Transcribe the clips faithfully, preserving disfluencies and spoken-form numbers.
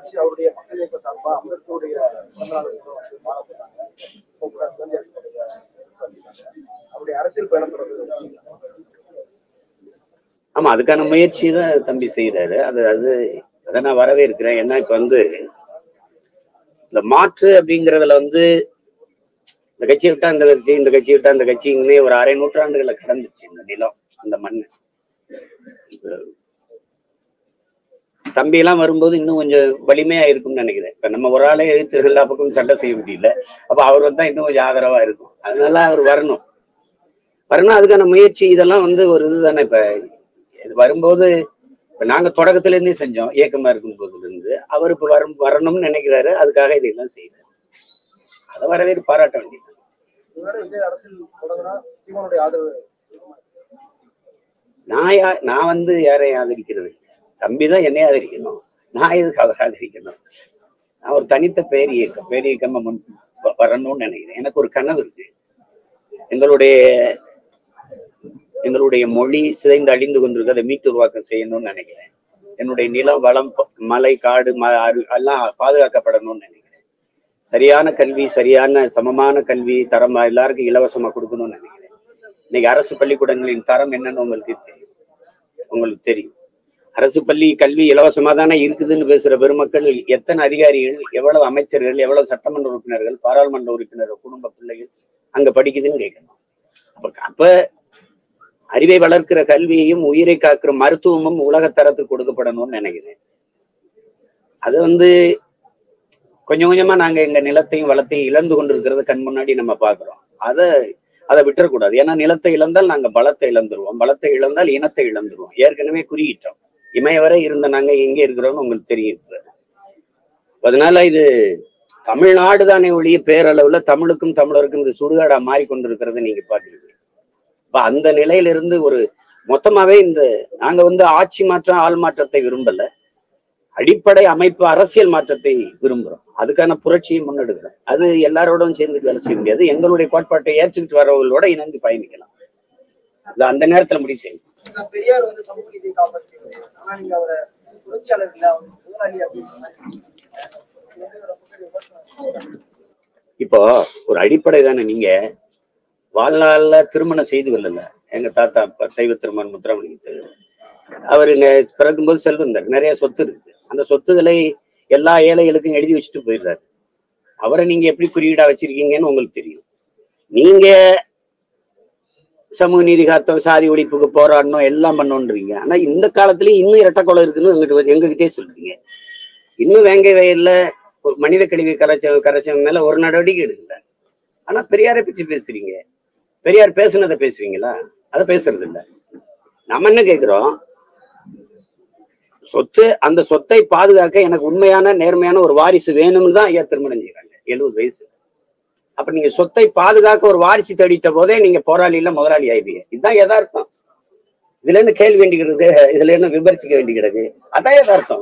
கட்சி அவருடைய மக்கள் இயக்க சார்பா அம்பேத்கருடைய அவருடைய அரசியல் பயணம் தொடர்ந்து. ஆமா, அதுக்கான முயற்சி தான் தம்பி செய்யறாரு. அது அது அதை நான் வரவேற்கிறேன். ஏன்னா இப்ப வந்து இந்த மாற்று அப்படிங்கிறதுல வந்து இந்த கட்சியை விட்டா இந்த கட்சி, இந்த கட்சி விட்டா இந்த கட்சின்னே ஒரு அரை நூற்றாண்டுகளை கடந்துச்சு இந்த நிலம், அந்த மண். தம்பி எல்லாம் வரும்போது இன்னும் கொஞ்சம் வலிமையா இருக்கும்னு நினைக்கிறேன். இப்ப நம்ம ஒரு ஆளே எழுத்து எல்லா பக்கமும் சண்டை செய்ய முடியல. அப்ப அவர் வந்தா இன்னும் கொஞ்சம் ஆதரவா இருக்கும். அதனால அவர் வரணும் வரணும் அதுக்கான முயற்சி இதெல்லாம் வந்து ஒரு இதுதானே. இப்ப இது வரும்போது இப்ப நாங்க தொடக்கத்துல இருந்தே செஞ்சோம், இயக்கமா இருக்கும் போதுல இருந்து. அவர் இப்ப வரும் வரணும்னு நினைக்கிறாரு, அதுக்காக இதெல்லாம் செய்யறாரு. அதை வரவேற்று பாராட்ட வேண்டியது. நான் யா நான் வந்து யாரையும் ஆதரிக்கிறது, தம்பிதான் என்னை ஆதரிக்கணும். நான் எதுக்கு அவர் ஆதரிக்கணும்? நான் ஒரு தனித்த பேர் இயக்கம் பேர் இயக்கமா முன் வரணும்னு நினைக்கிறேன். எனக்கு ஒரு கனவு இருக்கு. எங்களுடைய எங்களுடைய மொழி சிதைந்து அழிந்து கொண்டிருக்கு, அதை மீட்டு உருவாக்கம் செய்யணும்னு நினைக்கிறேன். என்னுடைய நிலம், வளம், மலை, காடு எல்லாம் பாதுகாக்கப்படணும்னு நினைக்கிறேன். சரியான கல்வி, சரியான சமமான கல்வி தரமா எல்லாருக்கும் இலவசமா கொடுக்கணும்னு நினைக்கிறேன். இன்னைக்கு அரசு பள்ளிக்கூடங்களின் தரம் என்னன்னு உங்களுக்கு தெரியும் உங்களுக்கு தெரியும் அரசு பள்ளி கல்வி இலவசமா தானே இருக்குதுன்னு பேசுற பெருமக்கள் எத்தனை அதிகாரிகள், எவ்வளவு அமைச்சர்கள், எவ்வளவு சட்டமன்ற உறுப்பினர்கள், பாராளுமன்ற உறுப்பினர்கள் குடும்ப பிள்ளைகள் அங்க படிக்குதுன்னு கேட்கணும். அப்ப அப்ப அறிவை வளர்க்கிற கல்வியையும் உயிரை காக்கிற மருத்துவமும் உலகத்தரத்துக்கு கொடுக்கப்படணும்னு நினைக்கிறேன். அது வந்து கொஞ்சம் கொஞ்சமா நாங்க எங்க நிலத்தையும் வளத்தையும் இழந்து கொண்டிருக்கிறத கண் முன்னாடி நம்ம பாக்குறோம். அதை அதை விட்டுறக்கூடாது. ஏன்னா நிலத்தை இழந்தால் நாங்க பலத்தை இழந்துருவோம், பலத்தை இழந்தால் இனத்தை இழந்துருவோம். ஏற்கனவே குறியிட்டோம். இமயவரை இருந்த நாங்க எங்க இருக்கிறோம்னு உங்களுக்கு தெரியும். அதனால இது தமிழ்நாடு தானே ஒழிய பேரளவுல தமிழுக்கும் தமிழருக்கும் இது சுடுகாடா மாறிக்கொண்டிருக்கிறத நீங்க பாக்குறீங்க. இப்ப அந்த நிலையிலிருந்து ஒரு மொத்தமாவே இந்த நாங்க வந்து ஆட்சி மாற்றம், ஆள் மாற்றத்தை விரும்பல, அடிப்படை அமைப்பு அரசியல் மாற்றத்தை விரும்புறோம். அதுக்கான புரட்சியை முன்னெடுக்கிறோம். அது எல்லாரோடும் சேர்ந்து வேலை செய்ய முடியாது. எங்களுடைய கோட்பாட்டை ஏற்றுக்கிட்டு வரவர்களோட இணைந்து பயணிக்கலாம். அது அந்த நேரத்துல முடிவு செய்யணும். பெரியார் வந்து சமூக நீதியை காப்பாற்றினார். ஆனா நீங்க அவரை புரட்சியாளர் இல்ல, அவர் முதலாளி அப்படின்னு. இப்போ ஒரு அடிப்படை தானே. நீங்க வாழ்நாள்ல திருமணம் செய்து கொள்ளல. எங்க தாத்தா தெய்வ திருமணம் முத்துராமலிங்க அவரு பிறக்கும்போது செல்வந்தார், நிறைய சொத்து இருக்கு. அந்த சொத்துக்களை எல்லா ஏழைகளுக்கும் எழுதி வச்சுட்டு போயிடுறாரு. அவரை நீங்க எப்படி குறியீடா வச்சிருக்கீங்கன்னு உங்களுக்கு தெரியும். நீங்க சமூக நீதி காத்தம், சாதி ஒழிப்புக்கு போராடணும், எல்லாம் பண்ணோன்றீங்க. ஆனா இந்த காலத்துலயும் இன்னும் இரட்டக்கொலை இருக்குன்னு எங்கிட்ட எங்ககிட்டே சொல்றீங்க. இன்னும் வேங்கை வயல்ல ஒரு மனித கழிவு கரைச்ச கரைச்சவங்க மேல ஒரு நடவடிக்கை எடுக்கல. ஆனா பெரியாரை பற்றி பேசுறீங்க. பெரியார் பேசுனதை பேசுவீங்களா? அதை பேசுறது இல்லை. நம்ம என்ன கேட்கிறோம்? சொத்து, அந்த சொத்தை பாதுகாக்க எனக்கு உண்மையான நேர்மையான ஒரு வாரிசு வேணும்னு தான் ஐயா திருமணம் செய்யறாங்க எழுபது வயசு. அப்ப நீங்க சொத்தை பாதுகாக்க ஒரு வாரிசு தேடிட்ட போதே நீங்க போராளி இல்ல முதலாளி ஆயிடுவீங்க. இதுதான் யதார்த்தம். இதுல என்ன கேள்வி வேண்டிக்கிறது, இதுல என்ன விமர்சிக்க வேண்டிக்கிறது? அதான் யதார்த்தம்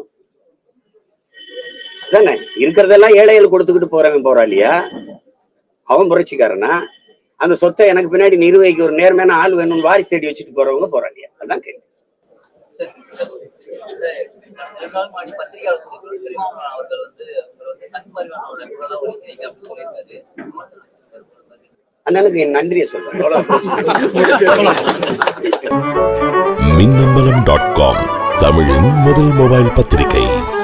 தானே. இருக்கிறதெல்லாம் ஏழைகள் கொடுத்துக்கிட்டு போறவன் போராளியா? அவன் புரட்சிக்காரனா? அந்த சொத்தை எனக்கு பின்னாடி நிர்வகிக்க ஒரு நேர்மையான ஆள் வேணும்னு வாரிசு தேடி வச்சுட்டு போறவங்க போராளியா? அதான் கேள்வி. அண்ணனுக்கு என் நன்றியை சொல்றேன். மின்னம்பலம் டாட் காம் தமிழின் முதல் மொபைல் பத்திரிகை.